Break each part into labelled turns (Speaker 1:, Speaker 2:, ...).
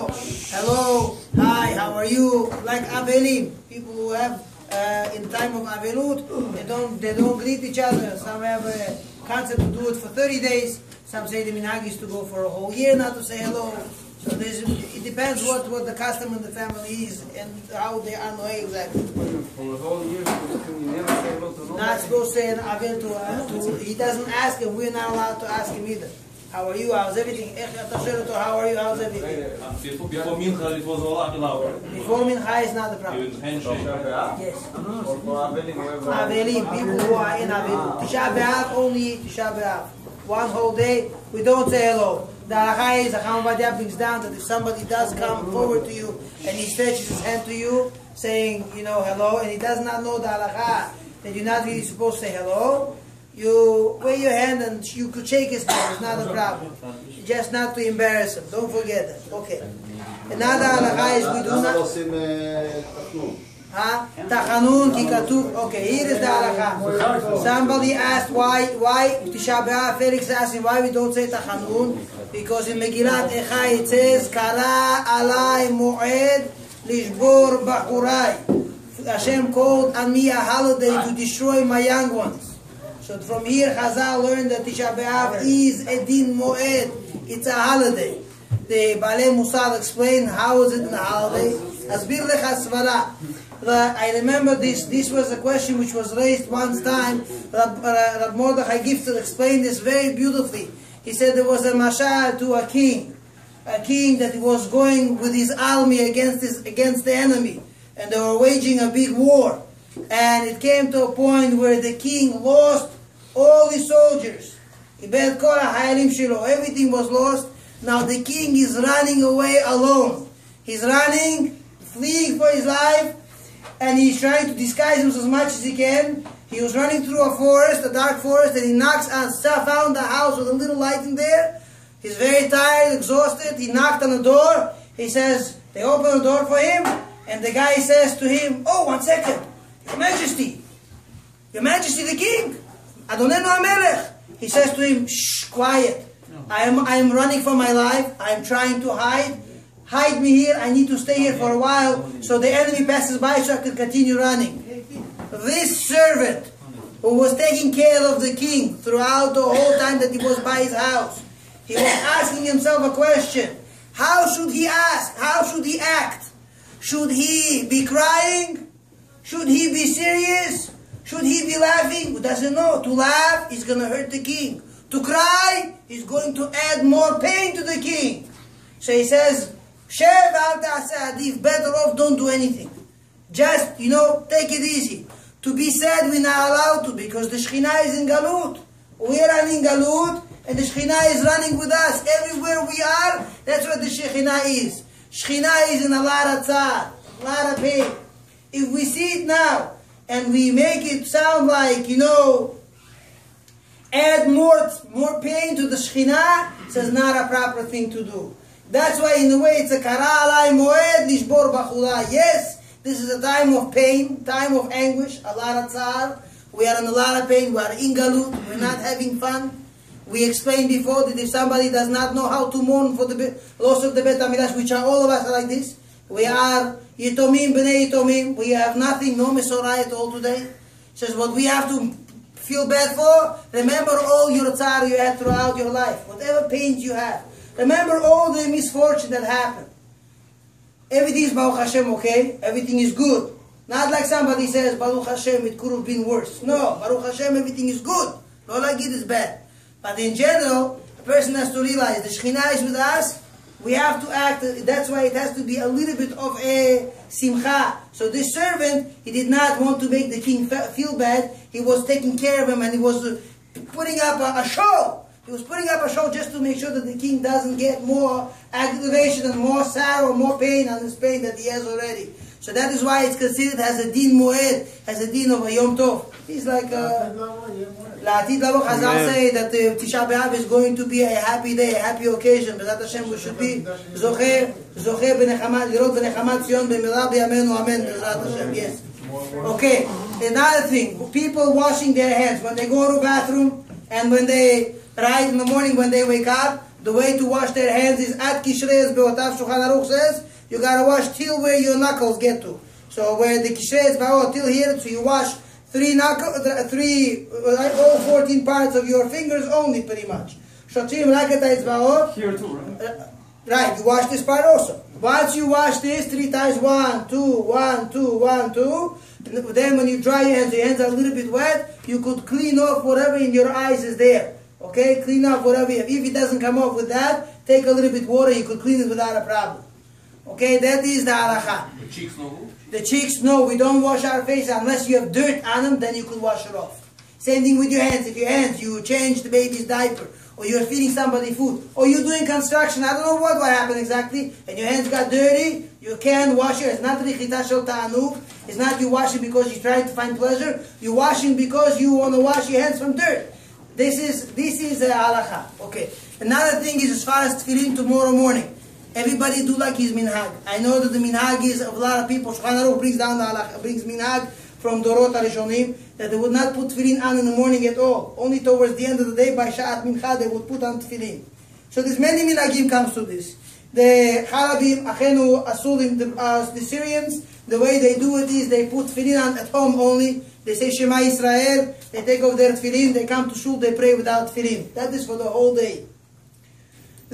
Speaker 1: hello, hi, how are you? Like Avelim, people who have in time of Avelut, they don't greet each other. Some have a concept to do it for 30 days. Some say the minhag is to go for a whole year not to say hello. So it depends what the custom in the family is and how they are knowing exactly.
Speaker 2: For a whole year, you never say hello to nobody.
Speaker 1: Not supposed to say an Avel to he doesn't ask him. We're not allowed to ask him either. How are you? How's everything? How are you? How's everything?
Speaker 2: Before Mincha, it was all allowed.
Speaker 1: Before Mincha is not the problem. Yes.
Speaker 2: Or for Avelim,
Speaker 1: Avelim, people who are in Avelim. Tisha B'Av, only Tisha B'Av. One whole day, we don't say hello. The halakha is, the Chacham Ovadia brings down that if somebody does come forward to you and he stretches his hand to you, saying, hello, and he does not know the halakha, that you're not really supposed to say hello, you wave your hand and you could shake his hand, it's not a problem. Just not to embarrass him, don't forget that. Okay. Another halakha is we do not... Tachanun ki katuv. Okay, here is the halakha. Somebody asked why Tisha B'Av, Felix asking why we don't say Tachanun, because in Megillat Echai it says Kara alai moed lishbor bachurai. Hashem called on me a holiday to destroy my young ones. So from here Chazal learned that Tisha B'Av is a din moed. It's a holiday. The Balei Musar explained how is it in a holiday. Asbir lecha svara. I remember this was a question which was raised one time. Rab Mordechai Gifter explained this very beautifully. He said there was a mashal to a king that was going with his army against the enemy, and they were waging a big war. And it came to a point where the king lost all his soldiers. Everything was lost. Now the king is running away alone. He's running, fleeing for his life. And he's trying to disguise himself as much as he can. He was running through a forest, a dark forest, and he knocks on, found the house with a little light in there. He's very tired, exhausted. He knocked on the door. He says, they open the door for him, and the guy says to him, "Oh, 1 second. Your Majesty the king. Adonenu HaMelech." He says to him, "Shh, quiet. I am running for my life. I am trying to hide. Hide me here, I need to stay here for a while so the enemy passes by so I can continue running." This servant who was taking care of the king throughout the whole time that he was by his house, he was asking himself a question. How should he ask? How should he act? Should he be crying? Should he be serious? Should he be laughing? Who doesn't know? To laugh is going to hurt the king. To cry is going to add more pain to the king. So he says, better off don't do anything. Just, take it easy. To be sad, we're not allowed to, because the Shekhinah is in Galut. We are in Galut, and the Shekhinah is running with us. Everywhere we are, that's what the Shekhinah is. Shekhinah is in a lot of tzar, a lot of pain. If we see it now, and we make it sound like, add more pain to the Shekhinah, it's not a proper thing to do. That's why in a way it's a kara alai moed lishbor bachura. Yes, this is a time of pain, time of anguish, a lot of tzar. We are in a lot of pain, we are in galut, we're not having fun. We explained before that if somebody does not know how to mourn for the loss of the Bet HaMikdash, which are all of us like this, we are yitomim, bnei yitomim, we have nothing, no mesorah at all today. Says what we have to feel bad for, remember all your tzar you had throughout your life, whatever pains you have. Remember all the misfortune that happened. Everything is Baruch Hashem okay. Everything is good. Not like somebody says, Baruch Hashem, it could have been worse. No, Baruch Hashem, everything is good. Not like it is bad. But in general, a person has to realize the Shekhinah is with us. We have to act. That's why it has to be a little bit of a simcha. So this servant, he did not want to make the king feel bad. He was taking care of him and he was putting up a show. He was putting up a show just to make sure that the king doesn't get more aggravation and more sorrow, more pain on his pain that he has already. So that is why it's considered as a din moed, as a din of a Yom Tov. It's like La'atid Lavo. Chazal say that Tisha B'Av is going to be a happy day, a happy occasion. B'ezrat Hashem, we should be zocher b'nechamat, lirot b'nechamat Zion b'mira b'yamenu, amen. B'ezrat Hashem, yes. Okay, another thing, people washing their hands when they go to the bathroom and when they, right in the morning when they wake up, The way to wash their hands is at Kishrei Be'otav. Shulchan Aruch says you gotta wash till where your knuckles get to. So where the Kishrei Be'ot till here, so you wash all 14 parts of your fingers only, pretty much. Shotzim like it
Speaker 2: Here too, right?
Speaker 1: Right, you wash this part also. Once you wash this 3 times, 1, 2, 1, 2, 1, 2. Then when you dry your hands are a little bit wet, you could clean off whatever in your eyes is there. Okay, clean off whatever. If it doesn't come off with that, take a little bit water. You could clean it without a problem. Okay, that is the halacha.
Speaker 2: The cheeks no.
Speaker 1: The cheeks, no, we don't wash our face unless you have dirt on them. Then you could wash it off. Same thing with your hands. If your hands, you change the baby's diaper, or you're feeding somebody food, or you're doing construction, I don't know what happened exactly, and your hands got dirty, you can't wash it. It's not richita shel ta'anug. It's not you washing because you're trying to find pleasure. You're washing because you want to wash your hands from dirt. This is the halacha. Okay. Another thing is as far as tefillin tomorrow morning. Everybody do like his minhag. I know that the minhag is of a lot of people. Shulchan Aruch brings down the halacha, brings minhag from Dorot HaRishonim, that they would not put tefillin on in the morning at all. Only towards the end of the day, by Sha'at Mincha, they would put on tefillin. So there's many minhagim comes to this. The Harabim, Achenu, Asulim, the Syrians, the way they do it is they put tefillin on at home only. They say Shema Yisrael, they take off their tefillin, they come to shul, they pray without tefillin. That is for the whole day. I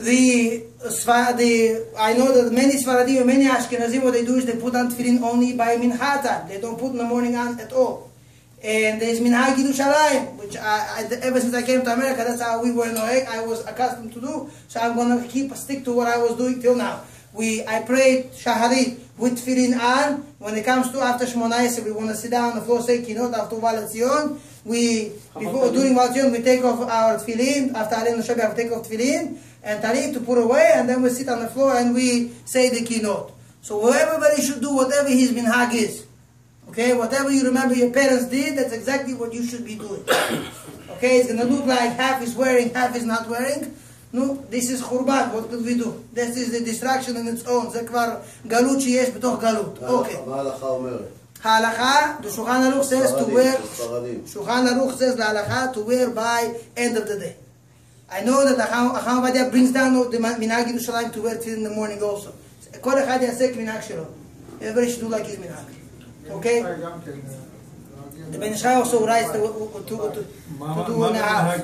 Speaker 1: know that many Sfaradim and many Ashkenazim, what they do is they put on tefillin only by mincha time. They don't put in the morning on at all. And there's minhag Yerushalayim, which ever since I came to America, that's how we were in Noeg. I was accustomed to do, so I'm going to stick to what I was doing till now. I prayed Shaharit with tefillin on. When it comes to after Shmonayse, we want to sit down on the floor, say Kinot after Uval Tzion. During Uval Tzion, we take off our tefillin. After Alenu Shabbat, we take off tefillin and talit to put away, and then we sit on the floor and we say the Kinot. So everybody should do whatever his minhag is. Okay, whatever you remember your parents did, that's exactly what you should be doing. Okay, it's going to look like half is wearing, half is not wearing. No, this is Khurban, what could we do? This is the distraction in its own. זה כבר גלות שיש בתוך גלות. Okay.
Speaker 3: מה ההלכה אומרת?
Speaker 1: Halacha, the Shulchan Aruch says to wear, Shulchan Aruch says the halacha to wear by end of the day. I know that Acham Vadia brings down the minhag Yerushalayim to wear till in the morning also. כל אחד יעשה כמנהג שלו. Everybody should do like his minhag. Okay? The Ben Ishai also writes to do nahaf.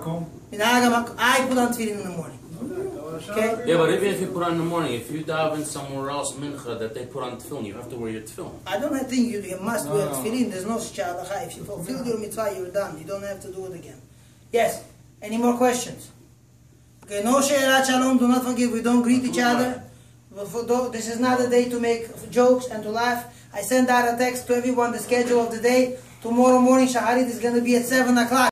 Speaker 1: I put on tefillin in the morning. Okay?
Speaker 4: Yeah, but even if you put on in the morning, if you daven somewhere else, mincha, that they put on tefillin, you have to wear your tefillin.
Speaker 1: I don't think you must wear tefillin. There's no such halacha. If you fulfill your mitzvah, you're done. You don't have to do it again. Yes? Any more questions? Okay, no she'erat shalom. Do not forget, we don't greet each other. This is not a day to make jokes and to laugh. I send out a text to everyone, the schedule of the day. Tomorrow morning, Shaharit is going to be at 7 o'clock.